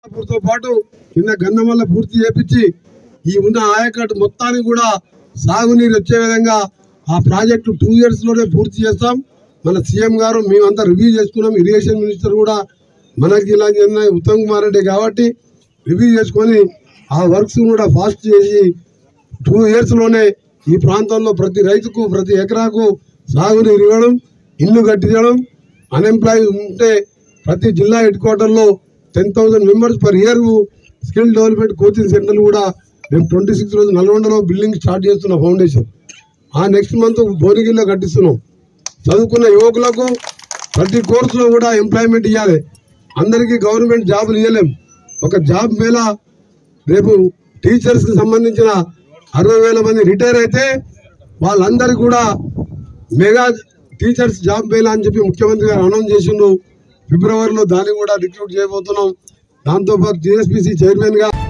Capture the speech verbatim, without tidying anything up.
తో పాటు కింద గంధమల్ల పూర్తి చేపించి ఈ ఉన్న ఆయకట్టు మొత్తానికి కూడా సాగునీరు వచ్చే విధంగా ఆ ప్రాజెక్టు టూ ఇయర్స్ లోనే పూర్తి చేస్తాం. మన సీఎం గారు మేమంతా రివ్యూ చేసుకున్నాం. ఇరిగేషన్ మినిస్టర్ కూడా మనకి ఇలా ఉత్తమ్ కుమార్ రెడ్డి కాబట్టి రివ్యూ చేసుకొని ఆ వర్క్స్ కూడా ఫాస్ట్ చేసి టూ ఇయర్స్ లోనే ఈ ప్రాంతంలో ప్రతి రైతుకు ప్రతి ఎకరాకు సాగునీరు ఇవ్వడం, ఇల్లు కట్టించడం. అన్ఎంప్లాయ్ ఉంటే ప్రతి జిల్లా హెడ్ క్వార్టర్లో ten thousand members per year skill development coaching సెంటర్లు కూడా మేము ట్వంటీ సిక్స్ రోజు నల్గొండలో బిల్డింగ్ స్టార్ట్ చేస్తున్నాం ఫౌండేషన్. ఆ నెక్స్ట్ మంత్ భువనగిరిలో కట్టిస్తున్నాం. చదువుకున్న యువకులకు ప్రతి కోర్సులో కూడా ఎంప్లాయ్మెంట్ ఇవ్వాలి. అందరికీ గవర్నమెంట్ జాబులు ఇవ్వలేం. ఒక జాబ్ మేళ రేపు టీచర్స్ కి సంబంధించిన అరవై వేల మంది రిటైర్ అయితే వాళ్ళందరికీ కూడా మెగా టీచర్స్ జాబ్ మేళ అని చెప్పి ముఖ్యమంత్రి గారు అనౌన్స్ చేసిండు. ఫిబ్రవరిలో దాన్ని కూడా రిక్రూట్ చేయబోతున్నాం. దాంతోపాటు టీఎస్పీసీ చైర్మన్ గా